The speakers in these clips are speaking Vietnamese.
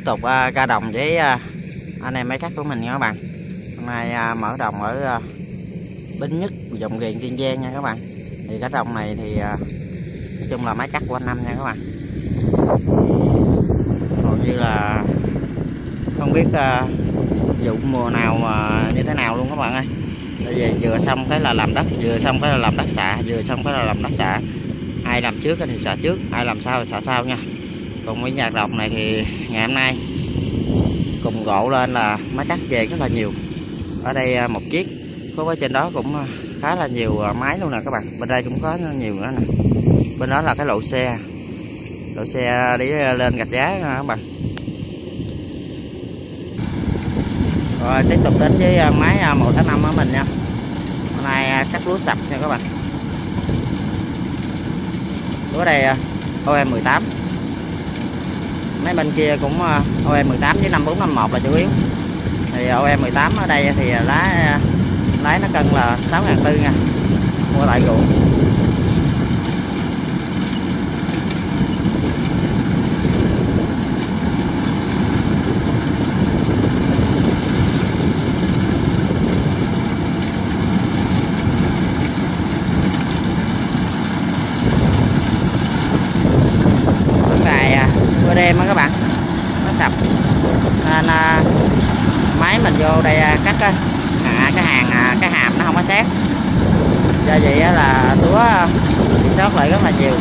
tục ra đồng với anh em máy cắt của mình nha các bạn. Hôm nay mở đồng ở Bến Nhất, Dòng Ghiền, Kiên Giang nha các bạn. Thì cái đồng này thì nói chung là máy cắt của anh Năm nha các bạn. Còn như là không biết vụ mùa nào mà như thế nào luôn các bạn ơi. Tại vì vừa xong cái là làm đất, vừa xong cái là làm đất xạ, vừa xong cái là làm đất xạ. Ai làm trước thì xạ trước, ai làm sau thì xạ sau nha. Còn với nhạc đồng này thì ngày hôm nay cùng gỗ lên là máy cắt về rất là nhiều. Ở đây một chiếc, có ở trên đó cũng khá là nhiều máy luôn nè các bạn. Bên đây cũng có nhiều nữa nè. Bên đó là cái lộ xe đi lên gạch giá các bạn. Rồi tiếp tục đến với máy 1/5 của mình nha. Hôm nay cắt lúa sập nha các bạn. Lúa đây OM18. Mấy bên kia cũng OM18 với 5451 là chủ yếu. Thì OM18 ở đây thì lái nó cân là 6.400 nha. Mua tại ruộng. Đêm á các bạn, nó sập nên máy mình vô đây cắt cái hàm nó không có sát, do vậy là lúa bị sót lại rất là nhiều.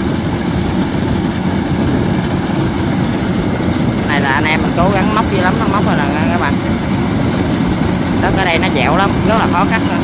Này là anh em mình cố gắng móc dữ lắm, nó móc rồi nè các bạn. Đất ở đây nó dẻo lắm, rất là khó cắt nữa.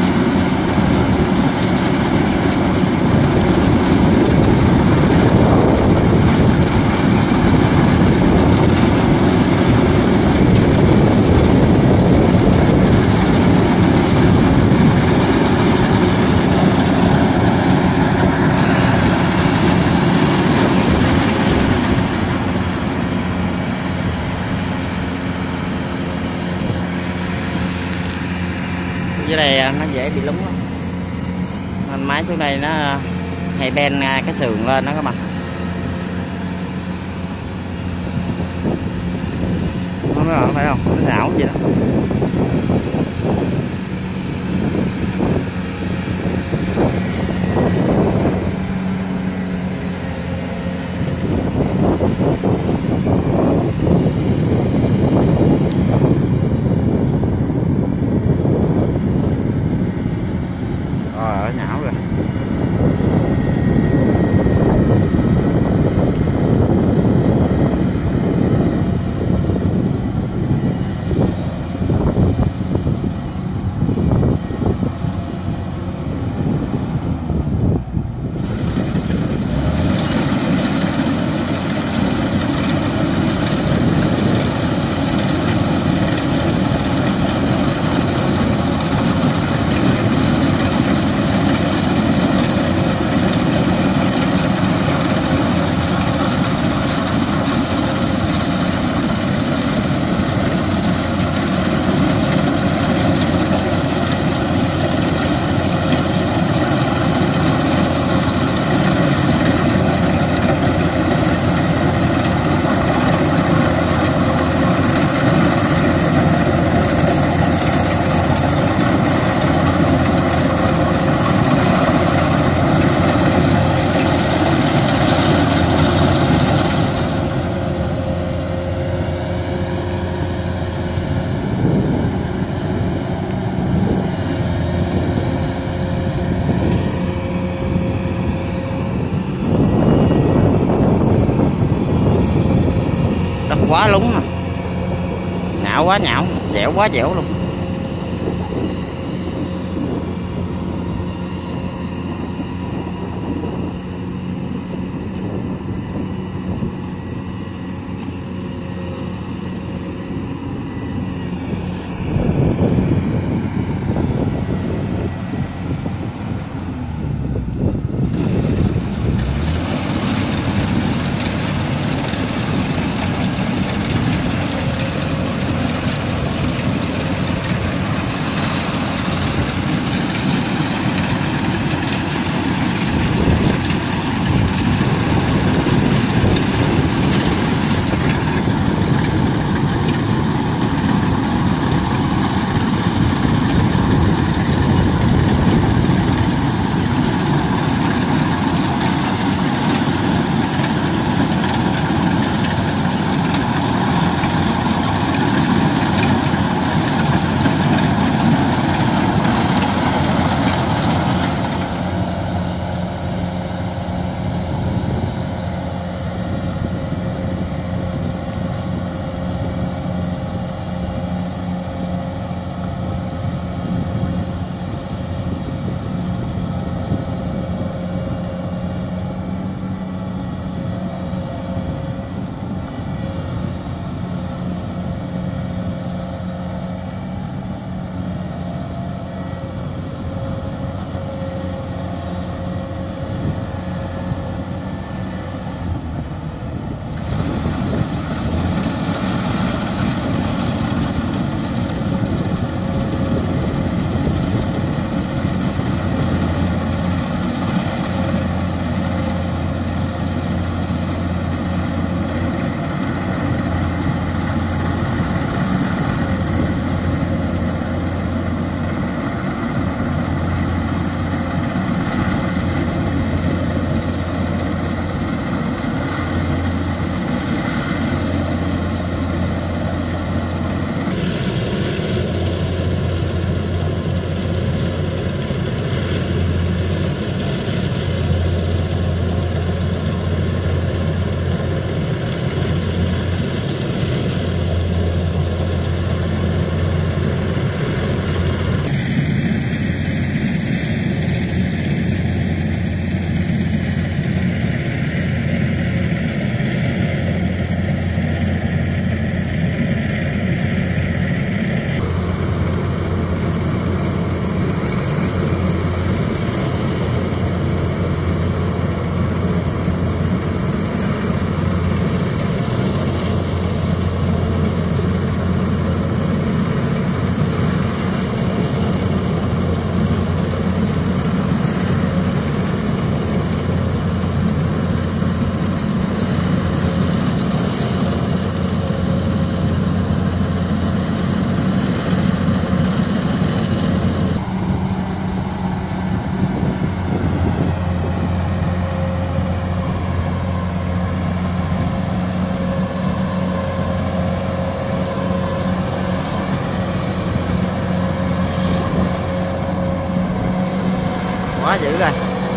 Dưới đây nó dễ bị lúng lắm. Nên máy xuống đây nó hay ben cái sườn lên đó các bạn. Không biết bạn thấy không? Nó ảo gì đó. Ở nhão rồi. Quá lúng nè, nhão quá nhão, dẻo quá dẻo luôn. quá dữ rồi.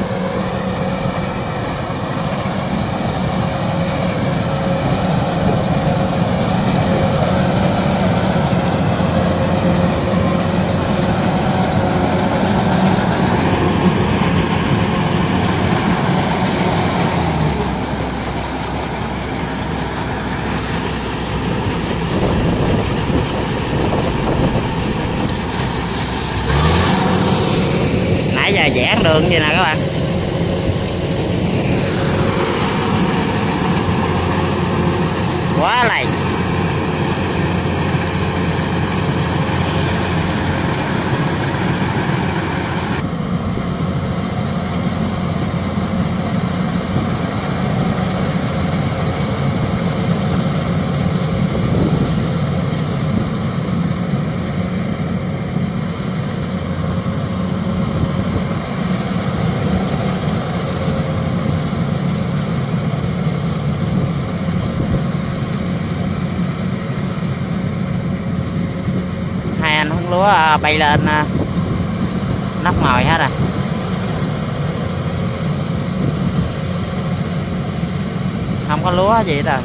Nãy giờ giãn đường gì nè các bạn. Quá lầy. Hai anh hứng lúa bay lên nóc mồi hết rồi. Không có lúa gì đâu.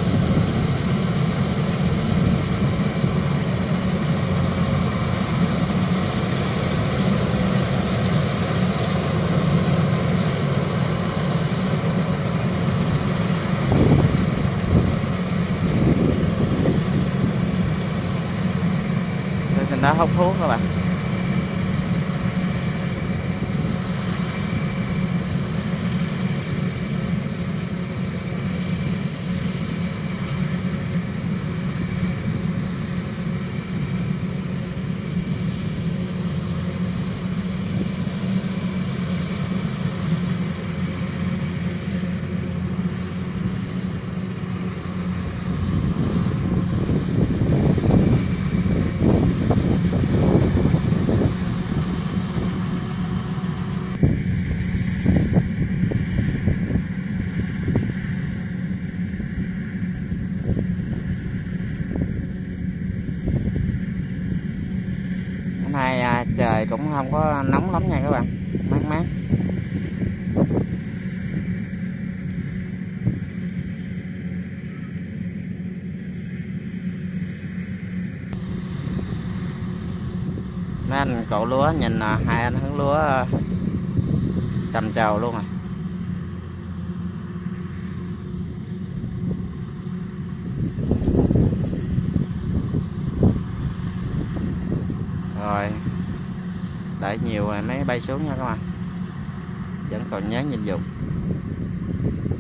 Nó hút thuốc các bạn. Hôm nay trời cũng không có nóng lắm nha các bạn, mát mát. Mấy anh cậu lúa nhìn hai anh hướng lúa trầm trồ luôn à. Rồi đợi nhiều rồi mới bay xuống nha các bạn, vẫn còn nhớ nhìn dùng.